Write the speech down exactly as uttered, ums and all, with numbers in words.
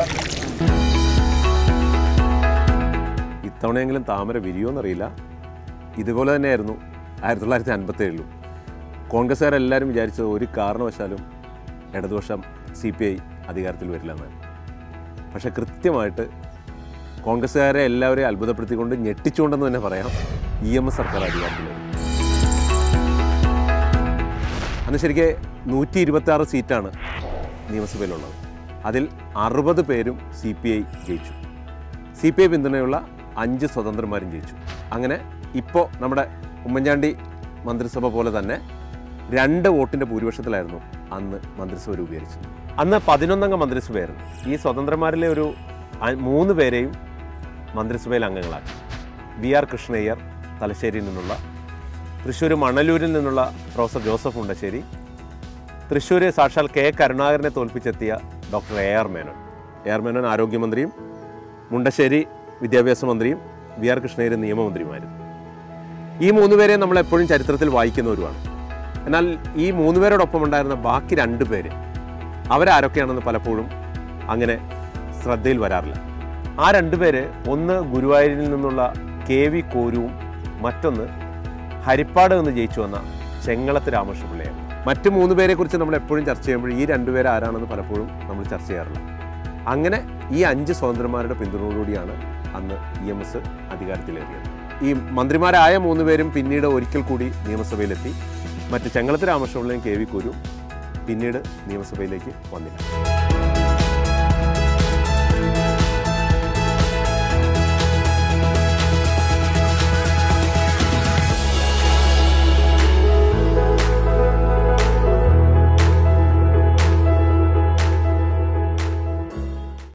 ഇത്തവണയെങ്കിലും താമര വിരിയോന്നറിയില്ല. ഇതുപോലെ തന്നെയായിരുന്നു ആയിരത്തി തൊള്ളായിരത്തി അൻപത്തി ഏഴിലും. കോൺഗ്രസ്സുകാരെല്ലാവരും വിചാരിച്ചത് ഒരു കാരണവശാലും ഇടതുപക്ഷം സി പി ഐ അധികാരത്തിൽ വരില്ല എന്നാണ്. പക്ഷേ കൃത്യമായിട്ട് കോൺഗ്രസ്സുകാരെ എല്ലാവരെയും അത്ഭുതപ്പെടുത്തിക്കൊണ്ട് ഞെട്ടിച്ചുകൊണ്ടെന്ന് തന്നെ പറയാം ഇ എം എസ് സർക്കാർ അധികാരത്തിൽ വരും. അന്ന് ശരിക്കും നൂറ്റി ഇരുപത്തി ആറ് സീറ്റാണ് നിയമസഭയിലുള്ളത്. അതിൽ അറുപത് പേരും സി പി ഐ ജയിച്ചു. സി പി ഐ പിന്തുണയുള്ള അഞ്ച് സ്വതന്ത്രന്മാരും ജയിച്ചു. അങ്ങനെ ഇപ്പോൾ നമ്മുടെ ഉമ്മൻചാണ്ടി മന്ത്രിസഭ പോലെ തന്നെ രണ്ട് വോട്ടിൻ്റെ ഭൂരിപക്ഷത്തിലായിരുന്നു അന്ന് മന്ത്രിസഭ രൂപീകരിച്ചത്. അന്ന് പതിനൊന്നംഗ മന്ത്രിസഭയായിരുന്നു. ഈ സ്വതന്ത്രന്മാരിലെ ഒരു മൂന്ന് പേരെയും മന്ത്രിസഭയിൽ അംഗങ്ങളാക്കി. വി ആർ കൃഷ്ണയ്യർ തലശ്ശേരിയിൽ നിന്നുള്ള, തൃശ്ശൂർ മണലൂരിൽ നിന്നുള്ള പ്രൊഫസർ ജോസഫ് മുണ്ടശ്ശേരി, തൃശ്ശൂർ സാക്ഷാൽ കെ കരുണാകരനെ തോൽപ്പിച്ചെത്തിയ doctor A R Menon. A R Menon ആരോഗ്യമന്ത്രിയും മുണ്ടശ്ശേരി വിദ്യാഭ്യാസ മന്ത്രിയും വി ആർ കൃഷ്ണയ്യർ നിയമമന്ത്രിയുമായിരുന്നു. ഈ മൂന്ന് പേരെ നമ്മൾ എപ്പോഴും ചരിത്രത്തിൽ വായിക്കുന്നവരുമാണ്. എന്നാൽ ഈ മൂന്ന് പേരോടൊപ്പം ഉണ്ടായിരുന്ന ബാക്കി രണ്ട് പേര് അവരാരൊക്കെയാണെന്ന് പലപ്പോഴും അങ്ങനെ ശ്രദ്ധയിൽ വരാറില്ല. ആ രണ്ട് പേര്, ഒന്ന് ഗുരുവായൂരിൽ നിന്നുള്ള കെ വി കോരുവും മറ്റൊന്ന് ഹരിപ്പാട് നിന്ന് ജയിച്ചു വന്ന ചെങ്ങളത്ത് രാമകൃഷ്ണപിള്ളയാണ്. മറ്റ് മൂന്ന് പേരെക്കുറിച്ച് നമ്മൾ എപ്പോഴും ചർച്ച ചെയ്യുമ്പോൾ ഈ രണ്ടുപേരെ ആരാണെന്ന് പലപ്പോഴും നമ്മൾ ചർച്ച ചെയ്യാറില്ല. അങ്ങനെ ഈ അഞ്ച് സ്വതന്ത്രന്മാരുടെ പിന്തുണയോടുകൂടിയാണ് അന്ന് ഇ എം എസ് അധികാരത്തിലേറിയത്. ഈ മന്ത്രിമാരായ മൂന്ന് പേരും പിന്നീട് ഒരിക്കൽ കൂടി നിയമസഭയിലെത്തി. മറ്റ് ചെങ്ങളത്ത് രാമകൃഷ്ണപിള്ളയും കെ വി കോരും പിന്നീട് നിയമസഭയിലേക്ക് വന്നില്ല.